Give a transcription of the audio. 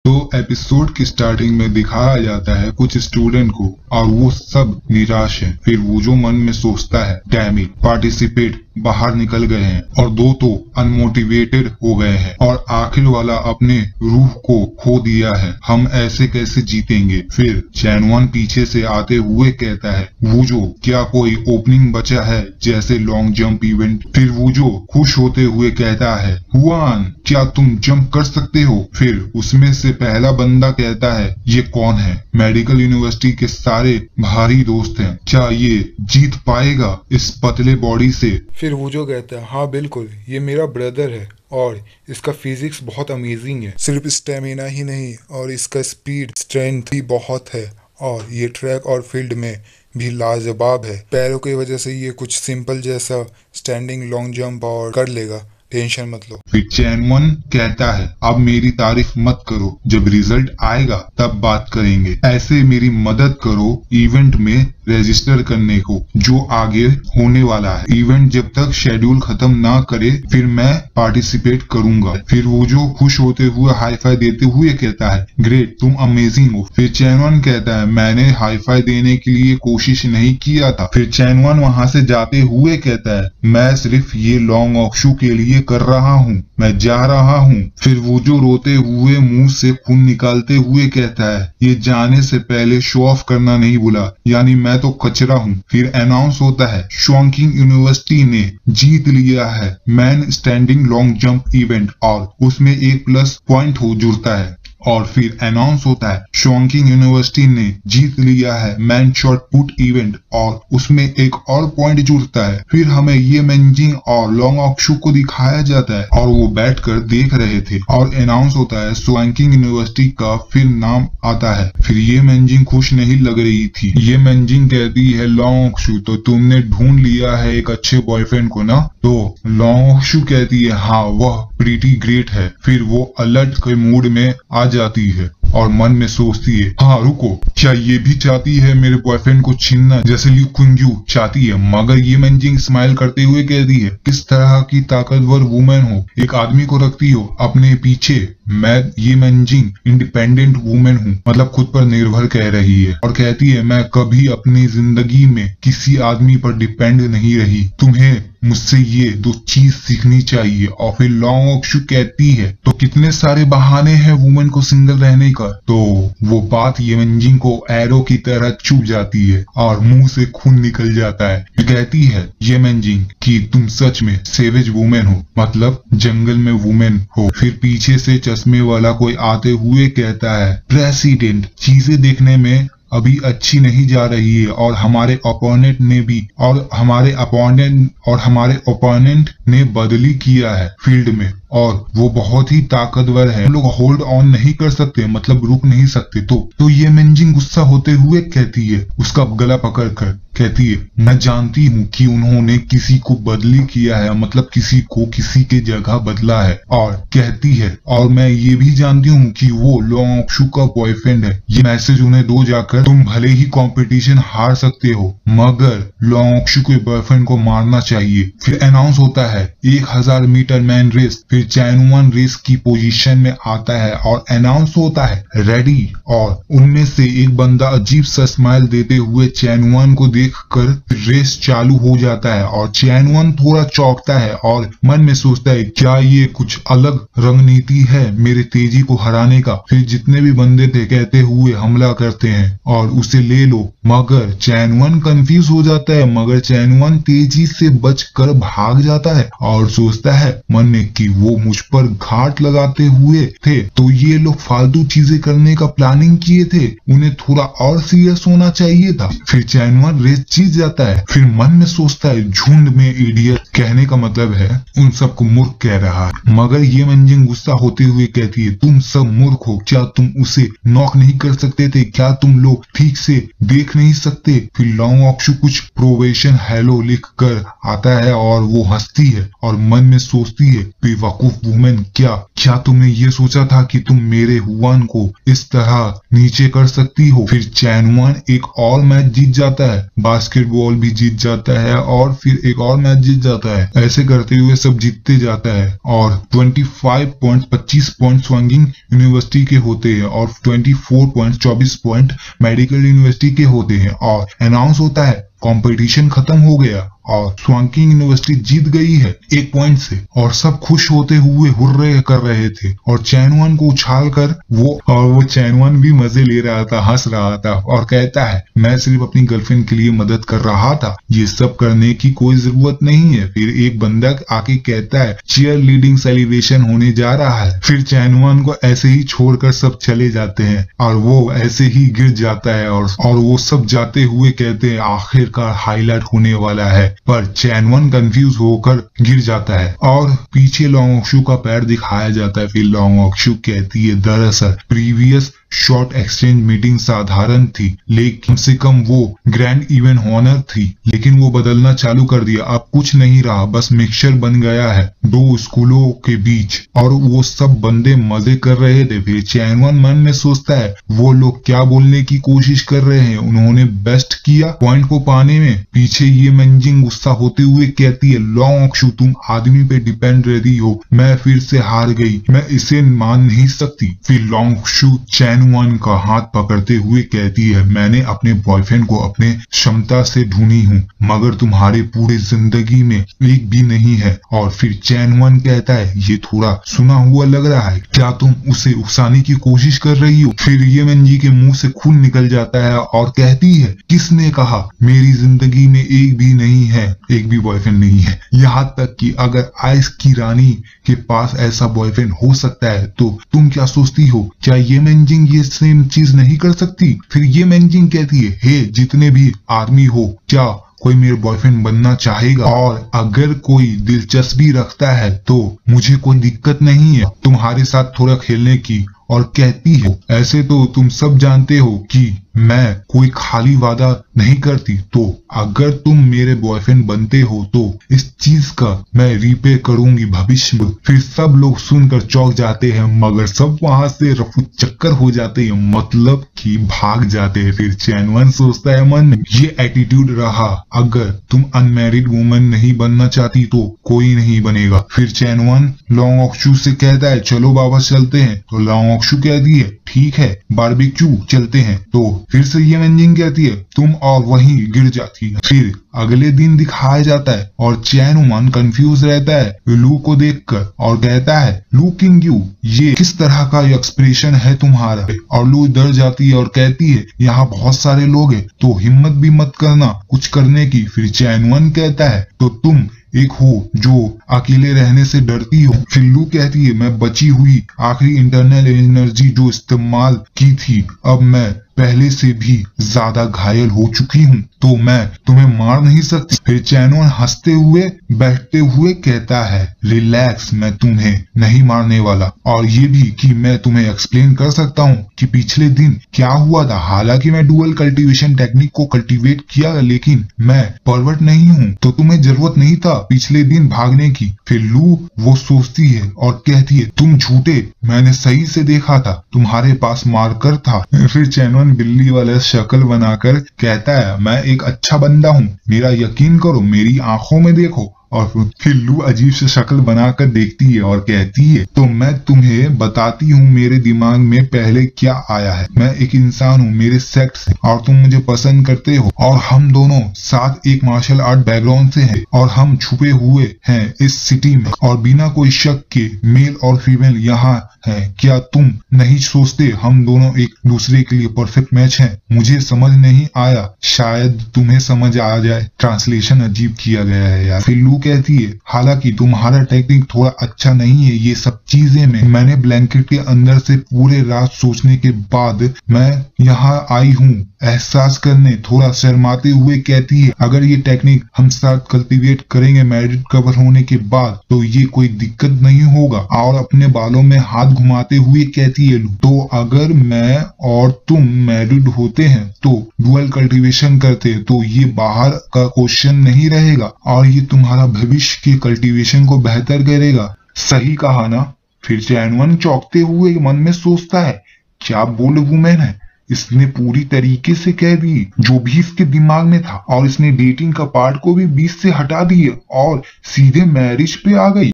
तो एपिसोड की स्टार्टिंग में दिखाया जाता है कुछ स्टूडेंट को और वो सब निराश है। फिर वो जो मन में सोचता है डैम इट, पार्टिसिपेट बाहर निकल गए हैं और दो तो अनमोटिवेटेड हो गए हैं और आखिर वाला अपने रूह को खो दिया है, हम ऐसे कैसे जीतेंगे। फिर चैनवन पीछे से आते हुए कहता है वूजो क्या कोई ओपनिंग बचा है जैसे लॉन्ग जंप इवेंट। फिर वूजो खुश होते हुए कहता है हुआन क्या तुम जंप कर सकते हो। फिर उसमें से पहला बंदा कहता है ये कौन है, मेडिकल यूनिवर्सिटी के सारे भारी दोस्त हैं, क्या ये जीत पाएगा इस पतले बॉडी से। फिर वूजो कहता है हाँ बिल्कुल, ये मेरा ब्रदर है और इसका फिजिक्स बहुत अमेजिंग है, सिर्फ स्टेमिना ही नहीं और इसका स्पीड स्ट्रेंथ भी बहुत है और ये ट्रैक और फील्ड में भी लाजवाब है। पैरों की वजह से ये कुछ सिंपल जैसा स्टैंडिंग लॉन्ग जंप और कर लेगा, टेंशन मत लो। फिर चैनवन कहता है अब मेरी तारीफ मत करो, जब रिजल्ट आएगा तब बात करेंगे, ऐसे मेरी मदद करो इवेंट में रजिस्टर करने को जो आगे होने वाला है। इवेंट जब तक शेड्यूल खत्म ना करे फिर मैं पार्टिसिपेट करूंगा। फिर वो जो खुश होते हुए हाई फाई देते हुए कहता है ग्रेट तुम अमेजिंग हो। फिर चैनवन कहता है मैंने हाई फाई देने के लिए कोशिश नहीं किया था। फिर चैनवन वहां से जाते हुए कहता है मैं सिर्फ ये लॉन्ग ऑक्शू के लिए कर रहा हूँ, मैं जा रहा हूँ। फिर वो जो रोते हुए मुंह से खून निकालते हुए कहता है ये जाने से पहले शो ऑफ करना नहीं भूला, यानी मैं तो कचरा हूँ। फिर अनाउंस होता है शॉन्किंग यूनिवर्सिटी ने जीत लिया है man standing long jump event और उसमें 1+ पॉइंट हो जुड़ता है। और फिर अनाउंस होता है शॉन्किंग यूनिवर्सिटी ने जीत लिया है मैन शॉट पुट इवेंट और उसमें एक और पॉइंट जुड़ता है। फिर हमें ये मेंजिंग और लॉन्ग ऑक्शू को दिखाया जाता है और वो बैठकर देख रहे थे और अनाउंस होता है शॉन्किंग यूनिवर्सिटी का फिर नाम आता है। फिर ये मेंजिंग खुश नहीं लग रही थी। ये मेंजिंग कहती है लॉन्ग ऑक्शू तो तुमने ढूंढ लिया है एक अच्छे बॉयफ्रेंड को ना। तो लॉन्ग ऑक्शू कहती है हाँ वह प्रीटी ग्रेट है। फिर वो अलर्ट के मूड में आ जाती है और मन में सोचती है हाँ रुको क्या ये भी चाहती है मेरे बॉयफ्रेंड को छीनना जैसे ल्यू कुंजू चाहती है। मगर ये मेंजिंग स्माइल करते हुए कहती है किस तरह की ताकतवर वुमेन हो, एक आदमी को रखती हो अपने पीछे। मैं ये मेंजिंग इंडिपेंडेंट वुमेन हूँ, मतलब खुद पर निर्भर कह रही है और कहती है मैं कभी अपनी जिंदगी में किसी आदमी पर डिपेंड नहीं रही, तुम्हें मुझसे ये 2 चीज सीखनी चाहिए। और फिर लॉन्ग ऑक्शू कहती है तो कितने सारे बहाने हैं वुमेन को सिंगल रहने का। तो वो बात ये मेंजिंग को एरो की तरह चुभ जाती है और मुंह से खून निकल जाता है। कहती है ये मेंजिंग कि तुम सच में सेवेज वुमेन हो, मतलब जंगल में वुमेन हो। फिर पीछे से चश्मे वाला कोई आते हुए कहता है प्रेसिडेंट चीजें देखने में अभी अच्छी नहीं जा रही है और हमारे ओपोनेंट ने बदली किया है फील्ड में और वो बहुत ही ताकतवर है, हम लोग होल्ड ऑन नहीं कर सकते, मतलब रुक नहीं सकते। तो ये मेंजिंग गुस्सा होते हुए कहती है उसका गला पकड़ कर कहती है मैं जानती हूँ कि उन्होंने किसी को बदली किया है, मतलब किसी को किसी के जगह बदला है। और कहती है और मैं ये भी जानती हूँ कि वो लॉन्ग ऑक्शू का बॉयफ्रेंड है, ये मैसेज उन्हें दो जाकर तुम भले ही कंपटीशन हार सकते हो मगर लॉन्ग ऑक्शू के बॉयफ्रेंड को मारना चाहिए। फिर अनाउंस होता है 1000 मीटर मैन रेस। फिर चैनवन रेस की पोजीशन में आता है और अनाउंस होता है रेडी और उनमें से एक बंदा अजीब सा स्माइल देते हुए चैनवन को देखकर रेस चालू हो जाता है और चैनवन थोड़ा चौंकता है और मन में सोचता है क्या ये कुछ अलग रणनीति है मेरे तेजी को हराने का। फिर जितने भी बंदे थे कहते हुए हमला करते हैं और उसे ले लो मगर चैनवन कंफ्यूज हो जाता है, मगर चैनवन तेजी से बचकर भाग जाता है और सोचता है मन में कि वो मुझ पर घाट लगाते हुए थे तो ये लोग फालतू चीजें करने का प्लानिंग किए थे, उन्हें थोड़ा और सीरियस होना चाहिए था। फिर चैनवन रेस जीत जाता है। फिर मन में सोचता है झुंड में इडियट कहने का मतलब है उन सबको मूर्ख कह रहा है। मगर ये मेंजिंग गुस्सा होते हुए कहती है तुम सब मूर्ख हो, क्या तुम उसे नॉक नहीं कर सकते थे, क्या तुम लोग ठीक से देख नहीं सकते। फिर लॉन्ग ऑक्शू कुछ प्रोवेशन हेलो लिख कर आता है और वो हंसती है और मन में सोचती है, बेवकूफ वुमेन, क्या तुमने ये सोचा था कि तुम मेरे हुआन को इस तरह नीचे कर सकती हो। फिर चैनवान एक और मैच जीत जाता है, बास्केटबॉल भी जीत जाता है और फिर एक और मैच जीत जाता है। ऐसे करते हुए सब जीतते जाता है और 25 पॉइंट स्वंगिंग यूनिवर्सिटी के होते हैं और 24 पॉइंट मेडिकल यूनिवर्सिटी के होते हैं और अनाउंस होता है कंपटीशन खत्म हो गया और स्वांकिंग यूनिवर्सिटी जीत गई है 1 पॉइंट से और सब खुश होते हुए हुर्रे कर रहे थे और चैनवान को उछाल कर वो चैनवान भी मजे ले रहा था, हंस रहा था और कहता है, मैं सिर्फ अपनी गर्लफ्रेंड के लिए मदद कर रहा था, ये सब करने की कोई जरूरत नहीं है। फिर एक बंदा आके कहता है, चीयर लीडिंग सेलिब्रेशन होने जा रहा है। फिर चैनवान को ऐसे ही छोड़कर सब चले जाते हैं और वो ऐसे ही गिर जाता है और वो सब जाते हुए कहते हैं, आखिरकार हाईलाइट होने वाला है। पर चैनवान कंफ्यूज होकर गिर जाता है और पीछे लॉन्ग ऑक्शू का पैर दिखाया जाता है। फिर लॉन्ग ऑक्शू कहती है, दरअसल प्रीवियस शॉर्ट एक्सचेंज मीटिंग साधारण थी, लेकिन कम से कम वो ग्रैंड इवेंट ऑनर थी, लेकिन वो बदलना चालू कर दिया। अब कुछ नहीं रहा, बस मिक्सचर बन गया है 2 स्कूलों के बीच और वो सब बंदे मजे कर रहे थे। फिर चैनवान मन में सोचता है, वो लोग क्या बोलने की कोशिश कर रहे हैं, उन्होंने बेस्ट किया पॉइंट को पाने में। पीछे ये मंजिंग गुस्सा होते हुए कहती है, लॉन्ग ऑक्शू तुम आदमी पे डिपेंड रहती हो, मैं फिर से हार गई, मैं इसे मान नहीं सकती। फिर लॉन्ग ऑक्शू चैनवान का हाथ पकड़ते हुए कहती है, मैंने अपने बॉयफ्रेंड को अपने क्षमता से ढूंढी हूँ, मगर तुम्हारे पूरे जिंदगी में एक भी नहीं है। और फिर चैनवान कहता है, ये थोड़ा सुना हुआ लग रहा है, क्या तुम उसे उकसाने की कोशिश कर रही हो। फिर ये मंजी के मुंह से खून निकल जाता है और कहती है, किसने कहा मेरी जिंदगी में एक भी नहीं है, एक भी बॉयफ्रेंड नहीं है। यहाँ तक कि अगर आइस की रानी के पास ऐसा बॉयफ्रेंड हो सकता है तो तुम क्या सोचती हो, क्या ये मंजिंग ये सेम चीज नहीं कर सकती। फिर ये मंजिंग कहती है, हे जितने भी आदमी हो, क्या कोई मेरे बॉयफ्रेंड बनना चाहेगा, और अगर कोई दिलचस्पी रखता है तो मुझे कोई दिक्कत नहीं है तुम्हारे साथ थोड़ा खेलने की। और कहती है, ऐसे तो तुम सब जानते हो कि मैं कोई खाली वादा नहीं करती, तो अगर तुम मेरे बॉयफ्रेंड बनते हो तो इस चीज का मैं रीपे करूंगी भविष्य में। फिर सब लोग सुनकर चौंक जाते हैं, मगर सब वहां से रफू चक्कर हो जाते हैं, मतलब कि भाग जाते हैं। फिर चैनवान सोचता है मन में, ये एटीट्यूड रहा, अगर तुम अनमैरिड वुमन नहीं बनना चाहती तो कोई नहीं बनेगा। फिर चैनवान लॉन्ग ऑक्शू से कहता है, चलो वापस चलते हैं। तो लॉन्ग ऑक्शू कहती है, ठीक है बारबेक्यू चलते हैं। तो फिर से ये मंजिंग कहती है, तुम और वहीं गिर जाती है। फिर अगले दिन दिखाया जाता है और चैनवान कंफ्यूज रहता है लू को देखकर और कहता है, लुकिंग यू, ये किस तरह का एक्सप्रेशन है तुम्हारा। और लू डर जाती है और कहती है, यहाँ बहुत सारे लोग हैं तो हिम्मत भी मत करना कुछ करने की। फिर चैनवान कहता है, तो तुम एक हो जो अकेले रहने से डरती हो। फिर लू कहती है, मैं बची हुई आखिरी इंटरनल एनर्जी जो इस्तेमाल की थी, अब मैं पहले से भी ज्यादा घायल हो चुकी हूँ, तो मैं तुम्हें मार नहीं सकती। फिर चैनवान हंसते हुए बैठते हुए कहता है, रिलैक्स, मैं तुम्हें नहीं मारने वाला, और ये भी कि मैं तुम्हें एक्सप्लेन कर सकता हूँ कि पिछले दिन क्या हुआ था। हालांकि मैं डुअल कल्टीवेशन टेक्निक को कल्टीवेट किया, लेकिन मैं परवर्ट नहीं हूँ, तो तुम्हें जरूरत नहीं था पिछले दिन भागने की। फिर लू वो सोचती है और कहती है, तुम झूठे, मैंने सही से देखा था, तुम्हारे पास मार्कर था। फिर चैनवान बिल्ली वाला शक्ल बनाकर कहता है, मैं एक अच्छा बंदा हूँ, मेरा यकीन करो, मेरी आंखों में देखो। और फिर लू अजीब से शक्ल बनाकर देखती है और कहती है, तो मैं तुम्हें बताती हूँ मेरे दिमाग में पहले क्या आया है। मैं एक इंसान हूँ मेरे सेक्स से, और तुम मुझे पसंद करते हो, और हम दोनों साथ एक मार्शल आर्ट बैकग्राउंड से हैं, और हम छुपे हुए हैं इस सिटी में, और बिना कोई शक के मेल और फीमेल यहाँ है। क्या तुम नहीं सोचते हम दोनों एक दूसरे के लिए परफेक्ट मैच हैं? मुझे समझ नहीं आया, शायद तुम्हें समझ आ जाए, ट्रांसलेशन अजीब किया गया है यार। फिर लू कहती है, हालांकि तुम्हारा टेक्निक थोड़ा अच्छा नहीं है ये सब चीजें में, मैंने ब्लैंकेट के अंदर से पूरे रात सोचने के बाद मैं यहाँ आई हूँ एहसास करने। थोड़ा शर्माते हुए कहती है, अगर ये टेक्निक हम साथ कल्टीवेट करेंगे मैरिड कवर होने के बाद तो ये कोई दिक्कत नहीं होगा। और अपने बालों में हाथ घुमाते हुए कहती है, तो अगर मैं और तुम मैरिड होते हैं तो डुअल कल्टीवेशन करते तो ये बाहर का क्वेश्चन नहीं रहेगा, और ये तुम्हारा भविष्य के कल्टीवेशन को बेहतर करेगा। सही कहा ना? फिर चैनवन चौंकते हुए मन में सोचता है, क्या बोल्ड वुमेन है? इसने पूरी तरीके से कह दी जो भी इसके दिमाग में था, और इसने डेटिंग का पार्ट को भी बीच से हटा दिया और सीधे मैरिज पे आ गई।